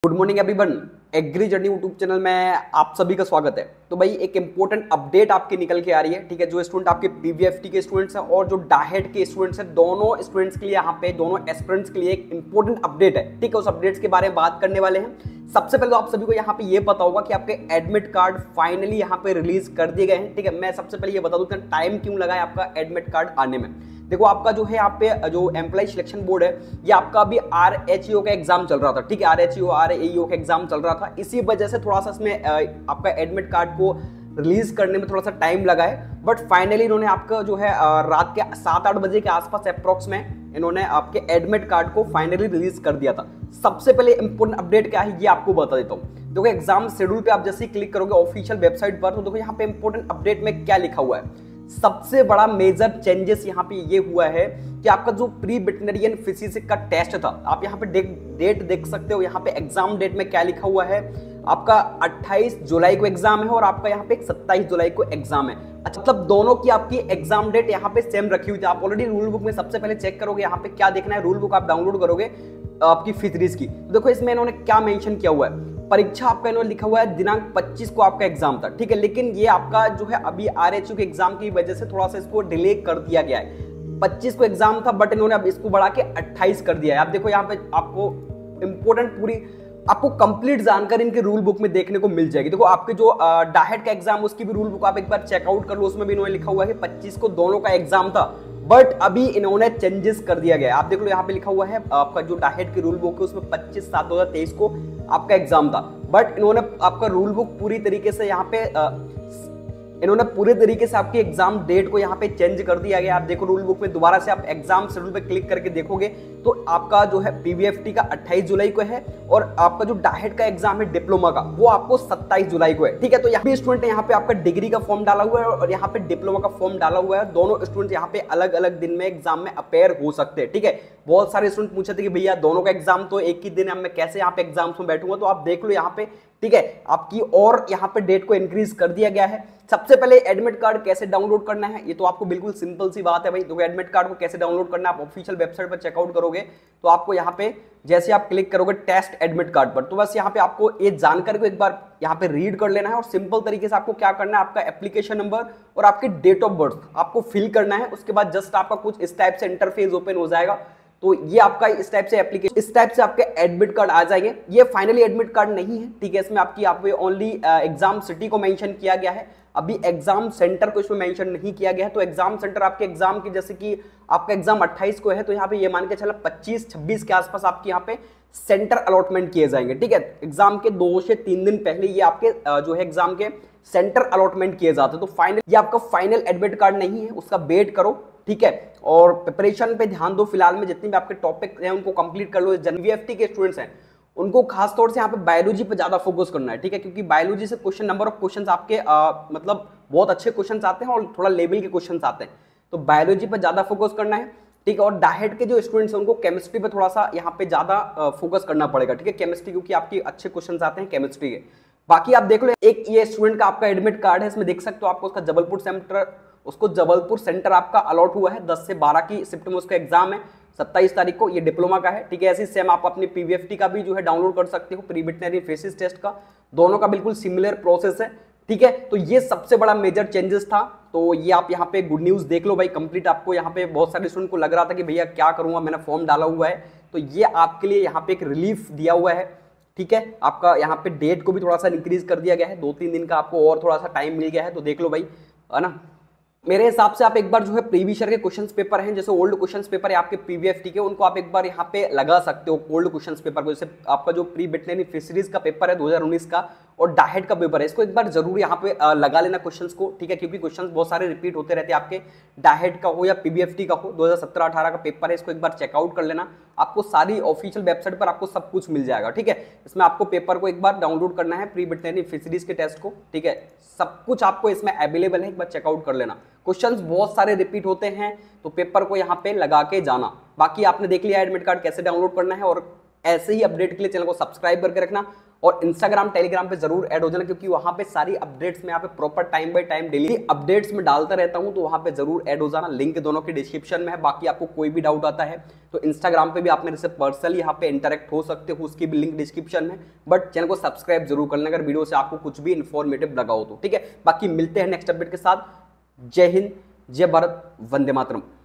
Good morning everyone. Agri Journey YouTube channel में आप सभी का स्वागत है। तो भाई एक इंपॉर्टेंट अपडेट आपकी निकल के आ रही है, ठीक है। जो स्टूडेंट आपके पीवीएफटी के स्टूडेंट्स हैं और जो डाहेड के स्टूडेंट्स हैं, दोनों स्टूडेंट्स के लिए यहाँ पे दोनों एस्पिरेंट्स के लिए एक इंपॉर्टेंट अपडेट है, ठीक है। उस अपडेट्स के बारे में बात करने वाले हैं। सबसे पहले तो आप सभी को यहाँ पे ये पता होगा कि आपके एडमिट कार्ड फाइनली यहाँ पे रिलीज कर दिए गए हैं, ठीक है। मैं सबसे पहले ये बता दूं कि टाइम क्यों लगा है आपका एडमिट कार्ड आने में। देखो आपका जो है यहाँ पे जो एम्प्लॉय सिलेक्शन बोर्ड है, ये आपका अभी आरएचईओ का एग्जाम चल रहा था, ठीक है। आरएचईओ आरएईओ का एग्जाम चल रहा था, इसी वजह से थोड़ा सा इसमें आपका एडमिट कार्ड को रिलीज करने में थोड़ा सा टाइम लगा है। बट फाइनली इन्होंने आपका जो है रात के 7-8 बजे के आसपास अप्रोक्स में इन्होंने आपके एडमिट कार्ड को फाइनली रिलीज कर दिया था। सबसे पहले इंपॉर्टेंट अपडेट क्या है ये आपको बता देता हूँ। देखो एग्जाम शेड्यूल पे आप जैसे ही क्लिक करोगे ऑफिशियल वेबसाइट पर, तो देखो यहाँ पे इंपॉर्टेंट अपडेट में क्या लिखा हुआ है। सबसे बड़ा मेजर चेंजेस यहाँ पे ये हुआ है कि आपका जो प्री वेटरनरी फिजिक्स का टेस्ट था, आप यहाँ पे डेट देख सकते हो। यहाँ पे एग्जाम डेट में क्या लिखा हुआ है, आपका 28 जुलाई को एग्जाम है और आपका यहाँ पे 27 जुलाई को एग्जाम है। अच्छा, मतलब दोनों की आपकी एग्जाम डेट यहाँ पे सेम रखी हुई थी। आप ऑलरेडी रूल बुक में सबसे पहले चेक करोगे, यहाँ पे क्या देखना है, रूल बुक आप डाउनलोड करोगे आपकी फिशरीज की। तो देखो इसमें इन्होंने क्या मेंशन किया हुआ है, परीक्षा आपका इन्होंने लिखा हुआ है दिनांक 25 को आपका एग्जाम था, ठीक है। लेकिन ये आपका जो है अभी आरएचयू के एग्जाम की वजह से थोड़ा सा इसको डिले कर दिया गया है। 25 को एग्जाम था बट इन्होंने अब इसको बढ़ा के 28 कर दिया है। आप देखो यहाँ पे आपको इंपोर्टेंट पूरी आपको कंप्लीट जानकारी इनके रूल बुक में देखने को मिल जाएगी। देखो आपके जो डाहेड का एग्जाम उसकी भी रूल बुक आप एक बार चेकआउट कर लो, उसमें भी इन्होंने लिखा हुआ है 25 को दोनों का एग्जाम था, बट अभी इन्होंने चेंजेस कर दिया गया है। आप देख लो यहाँ पे लिखा हुआ है आपका जो डाहेड की रूल बुक है उसमें 25/7/2023 को आपका एग्जाम था, बट इन्होंने आपका रूल बुक पूरी तरीके से यहाँ पे इन्होंने पूरे तरीके से आपकी एग्जाम डेट को यहाँ पे चेंज कर दिया गया। आप देखो रूल बुक में दोबारा से आप एग्जाम शेड्यूल पे क्लिक करके देखोगे तो आपका जो है पीवीएफटी का 28 जुलाई को है और आपका जो डाहेड का एग्जाम है डिप्लोमा का वो आपको 27 जुलाई को है, ठीक है। तो यहाँ पे स्टूडेंट यहाँ पे आपका डिग्री का फॉर्म डाला हुआ है और यहाँ पे डिप्लोमा का फॉर्म डाला हुआ है। दोनों स्टूडेंट यहाँ पे अलग अलग दिन में एग्जाम में अपेयर हो सकते हैं, ठीक है। बहुत सारे स्टूडेंट पूछे थे कि भैया दोनों का एग्जाम तो एक ही दिन है, मैं कैसे यहाँ पे एग्जाम्स में बैठूंगा। तो आप देख लो यहाँ पे, ठीक है, आपकी और यहाँ पे डेट को इंक्रीज कर दिया गया है। सबसे पहले एडमिट कार्ड कैसे डाउनलोड करना है ये तो आपको बिल्कुल सिंपल सी बात है भाई। देखो एडमिट कार्ड को कैसे डाउनलोड करना है, आप ऑफिशियल वेबसाइट पर चेकआउट करोगे तो आपको यहाँ पे जैसे आप क्लिक करोगे टेस्ट एडमिट कार्ड पर, तो बस यहाँ पे आपको ये जानकारी को एक बार यहाँ पे रीड कर लेना है और सिंपल तरीके से आपको क्या करना है, आपका एप्लीकेशन नंबर और आपकी डेट ऑफ बर्थ आपको फिल करना है। उसके बाद जस्ट आपका कुछ इस टाइप से इंटरफेस ओपन हो जाएगा। तो ये आपका इस टाइप से एप्लीकेशन, इस टाइप से आपके एडमिट कार्ड आ जाएंगे। ये फाइनली एडमिट कार्ड नहीं है, ठीक है। इसमें आपकी आप ओनली एग्जाम सिटी को मेंशन किया गया है, अभी एग्जाम सेंटर को इसमें मेंशन नहीं किया गया है। तो एग्जाम सेंटर आपके एग्जाम की, जैसे कि आपका एग्जाम 28 को है तो यहाँ पे ये मान के चला 25-26 के आसपास आपके यहाँ पे सेंटर अलॉटमेंट किए जाएंगे, ठीक है। एग्जाम के 2 से 3 दिन पहले ये आपके जो है एग्जाम के सेंटर अलॉटमेंट किए जाते हैं। तो फाइनल ये आपका फाइनल एडमिट कार्ड नहीं है, उसका वेट करो, ठीक है। और प्रिपरेशन पे ध्यान दो, फिलहाल में जितने भी आपके टॉपिक हैं उनको कंप्लीट कर लो। जनवीएफटी के स्टूडेंट्स हैं उनको खास तौर से यहाँ पे बायोलॉजी पे ज्यादा फोकस करना है, ठीक है, क्योंकि बायोलॉजी से क्वेश्चन नंबर ऑफ क्वेश्चंस आपके मतलब बहुत अच्छे क्वेश्चंस आते हैं और थोड़ा लेवल के क्वेश्चंस आते हैं, तो बायोलॉजी पे ज्यादा फोकस करना है, ठीक है। और डाहेड के जो स्टूडेंट्स हैं उनको केमिस्ट्री पे थोड़ा सा यहाँ पे ज्यादा फोकस करना पड़ेगा, ठीक है, केमिस्ट्री, क्योंकि आपकी अच्छे क्वेश्चन आते हैं केमिस्ट्री के। बाकी आप देख लो एक ये स्टूडेंट का आपका एडमिट कार्ड है, इसमें देख सकते हो आपको उसका जबलपुर सेंटर आपका अलॉट हुआ है। 10 से 12 की शिफ्ट में उसका एग्जाम है, 27 तारीख को, ये डिप्लोमा का है, ठीक है। ऐसी सेम आप अपनी पीवीएफटी का भी जो है डाउनलोड कर सकते हो, प्री वेटरनरी फिजिक्स टेस्ट का, दोनों का बिल्कुल सिमिलर प्रोसेस है, ठीक है। तो ये सबसे बड़ा मेजर चेंजेस था। तो ये आप यहाँ पे गुड न्यूज देख लो भाई कंप्लीट। आपको यहाँ पे बहुत सारे स्टूडेंट को लग रहा था कि भैया क्या करूंगा, मैंने फॉर्म डाला हुआ है, तो ये आपके लिए यहाँ पे एक रिलीफ दिया हुआ है, ठीक है। आपका यहाँ पे डेट को भी थोड़ा सा इंक्रीज कर दिया गया है, 2-3 दिन का आपको और थोड़ा सा टाइम मिल गया है। तो देख लो भाई, है ना। मेरे हिसाब से आप एक बार जो है प्रीवियस ईयर के क्वेश्चंस पेपर हैं, जैसे ओल्ड क्वेश्चंस पेपर है आपके पीवीएफटी के, उनको आप एक बार यहाँ पे लगा सकते हो ओल्ड क्वेश्चंस पेपर को। जैसे आपका जो प्री वेटरनरी फिशरीज का पेपर है 2019 का और डाहेड का पेपर है, इसको एक बार जरूर यहाँ पे लगा लेना क्वेश्चंस को, ठीक है, क्योंकि क्वेश्चंस बहुत सारे रिपीट होते रहते हैं आपके, डाहेड का हो या पीवीएफटी का हो। 2017-18 का पेपर है, इसको एक बार चेकआउट कर लेना, आपको सारी ऑफिशियल वेबसाइट पर आपको सब कुछ मिल जाएगा, ठीक है। इसमें आपको पेपर को एक बार डाउनलोड करना है, प्री वेटरनरी फिशरीज के टेस्ट को, ठीक है, सब कुछ आपको इसमें अवेलेबल है, एक बार चेकआउट कर लेना। क्वेश्चंस बहुत सारे रिपीट होते हैं तो पेपर को यहाँ पे लगा के जाना। बाकी आपने देख लिया एडमिट कार्ड कैसे डाउनलोड करना है और ऐसे ही अपडेट के लिए चैनल को सब्सक्राइब करके रखना और इंस्टाग्राम टेलीग्राम पे जरूर ऐड हो जाना, क्योंकि वहां पे सारी अपडेट्स में यहाँ पे proper time by time daily updates में डालता रहता हूं, तो वहां पे जरूर ऐड हो जाना। लिंक दोनों के डिस्क्रिप्शन में है। बाकी आपको कोई भी डाउट आता है तो इंस्टाग्राम पे भी आप मेरे से पर्सनली यहाँ पे इंटरेक्ट हो सकते हो, उसकी भी लिंक डिस्क्रिप्शन में। बट चैनल को सब्सक्राइब जरूर कर लेना अगर वीडियो से आपको कुछ भी इन्फॉर्मेटिव लगा हो तो, ठीक है। बाकी मिलते हैं नेक्स्ट अपडेट के साथ। जय हिंद, जय भारत, वंदे मातरम।